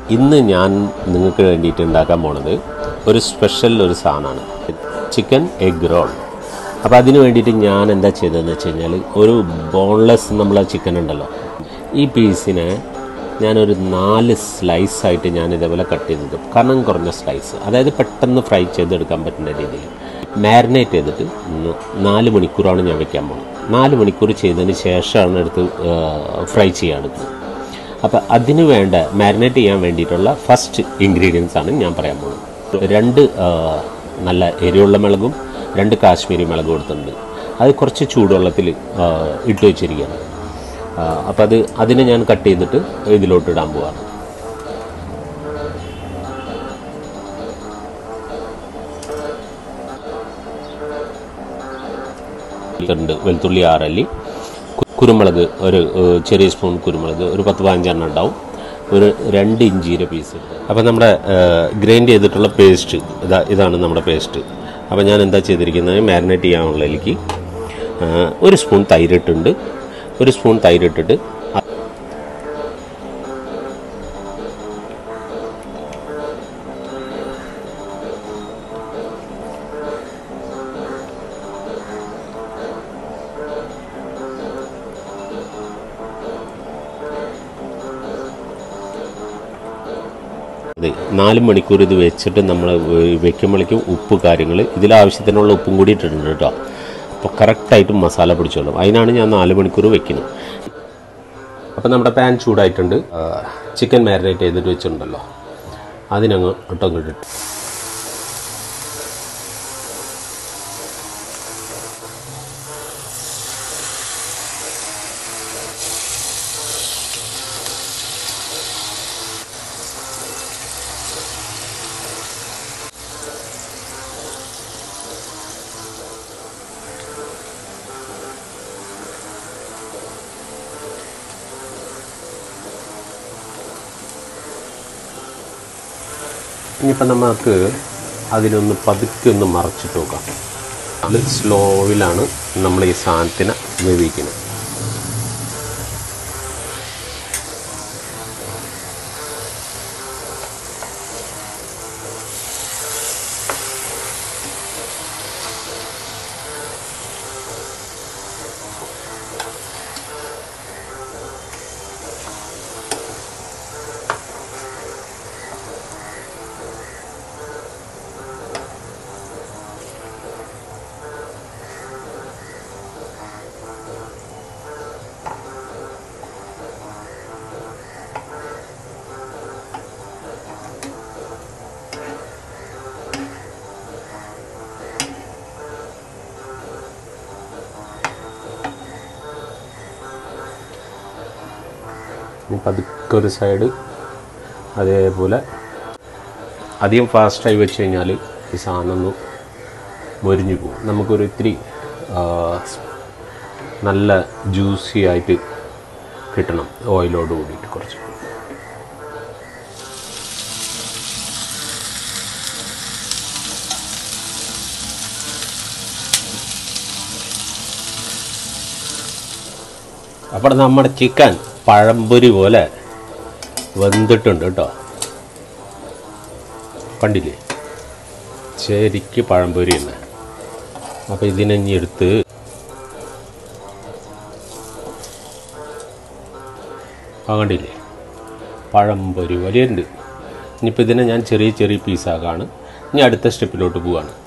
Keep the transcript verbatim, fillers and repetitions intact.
ഇന്ന് ഞാൻ നിങ്ങൾക്ക് വേണ്ടിയിട്ട് ഉണ്ടാക്കാൻ പോണത് ഒരു സ്പെഷ്യൽ ഒരു സാധനമാണ്, ചിക്കൻ എഗ് റോൾ. അപ്പോൾ അതിന് വേണ്ടിയിട്ട് ഞാൻ എന്താ ചെയ്തതെന്ന് വെച്ച് കഴിഞ്ഞാൽ, ഒരു ബോൺലെസ് നമ്മളെ ചിക്കൻ ഉണ്ടല്ലോ, ഈ പീസിനെ ഞാനൊരു നാല് സ്ലൈസായിട്ട് ഞാൻ ഇതേപോലെ കട്ട് ചെയ്തിട്ട്, കനം കുറഞ്ഞ സ്ലൈസ്, അതായത് പെട്ടെന്ന് ഫ്രൈ ചെയ്തെടുക്കാൻ പറ്റുന്ന രീതിയിൽ മാരിനേറ്റ് ചെയ്തിട്ട് നാല് മണിക്കൂറാണ് ഞാൻ വെക്കാൻ പോകുന്നത്. നാല് മണിക്കൂർ ചെയ്തതിന് ശേഷമാണ് എടുത്ത് ഫ്രൈ ചെയ്യാൻ എടുക്കുന്നത്. അപ്പോൾ അതിന് വേണ്ട മാരിനേറ്റ് ചെയ്യാൻ വേണ്ടിയിട്ടുള്ള ഫസ്റ്റ് ഇൻഗ്രീഡിയൻസ് ആണ് ഞാൻ പറയാൻ പോകുന്നത്. രണ്ട് നല്ല എരിവുള്ള മുളകും രണ്ട് കാശ്മീരി മുളകും എടുത്തിട്ടുണ്ട്. അത് കുറച്ച് ചൂടുവെള്ളത്തിൽ ഇട്ട് വെച്ചിരിക്കുകയാണ്. അപ്പോൾ അത് അതിനെ ഞാൻ കട്ട് ചെയ്തിട്ട് ഇതിലോട്ട് ഇടാൻ പോവാണ്. വെളുത്തുള്ളി ആറല്ലി, കുരുമുളക് ഒരു ചെറിയ സ്പൂൺ കുരുമുളക്, ഒരു പത്ത് പതിനഞ്ചെണ്ണം ഉണ്ടാവും, ഒരു രണ്ട് ഇഞ്ചിയുടെ പീസ്. അപ്പോൾ നമ്മുടെ ഗ്രൈൻഡ് ചെയ്തിട്ടുള്ള പേസ്റ്റ് ഇതാ ഇതാണ് നമ്മുടെ പേസ്റ്റ്. അപ്പോൾ ഞാൻ എന്താ ചെയ്തിരിക്കുന്നത്, മാരിനേറ്റ് ചെയ്യാനുള്ളതിലേക്ക് ഒരു സ്പൂൺ തൈരിട്ടുണ്ട്. ഒരു സ്പൂൺ തൈരിട്ടിട്ട് നാല് മണിക്കൂർ ഇത് വെച്ചിട്ട് നമ്മൾ വെക്കുമ്പോഴേക്കും ഉപ്പ് കാര്യങ്ങൾ ഇതിലാവശ്യത്തിനുള്ള ഉപ്പും കൂടി ഇട്ടിട്ടുണ്ട് കേട്ടോ. അപ്പോൾ കറക്റ്റായിട്ട് മസാല പിടിച്ചോളും. അതിനാണ് ഞാൻ നാല് മണിക്കൂർ വെക്കുന്നത്. അപ്പോൾ നമ്മുടെ പാൻ ചൂടായിട്ടുണ്ട്. ചിക്കൻ മാരിനേറ്റ് ചെയ്തിട്ട് വെച്ചിട്ടുണ്ടല്ലോ, അതിനങ്ങ് ഒട്ടങ്ങിട്ട് ഇനിയിപ്പോൾ നമുക്ക് അതിനൊന്ന് പതുക്കെ ഒന്ന് മറച്ചിട്ട് നോക്കാം. അത് സ്ലോവിലാണ് നമ്മൾ ഈ സാധനത്തിനെ വേവിക്കുന്നത്. പതുക്കെ ഒരു സൈഡ് അതേപോലെ അധികം ഫാസ്റ്റായി വെച്ച് കഴിഞ്ഞാൽ ഈ സാധനം ഒന്ന് മൊരിഞ്ഞു പോകും. നമുക്കൊരു ഇത്തിരി നല്ല ജ്യൂസി ആയിട്ട് കിട്ടണം, ഓയിലോട് കൂടിയിട്ട് കുറച്ച്. അപ്പോൾ നമ്മുടെ ചിക്കൻ പഴംപൊരി പോലെ വെന്തിട്ടുണ്ട് കേട്ടോ. കണ്ടില്ലേ, ശരിക്ക് പഴംപൊരി തന്നെ. അപ്പോൾ ഇതിനെ ഇനി എടുത്ത് ആ കണ്ടില്ലേ, പഴംപൊരി പോലെ ഉണ്ട്. ഇനിയിപ്പോൾ ഇതിനെ ഞാൻ ചെറിയ ചെറിയ പീസാക്കാണ്. ഇനി അടുത്ത സ്റ്റെപ്പിലോട്ട് പോവാണ്.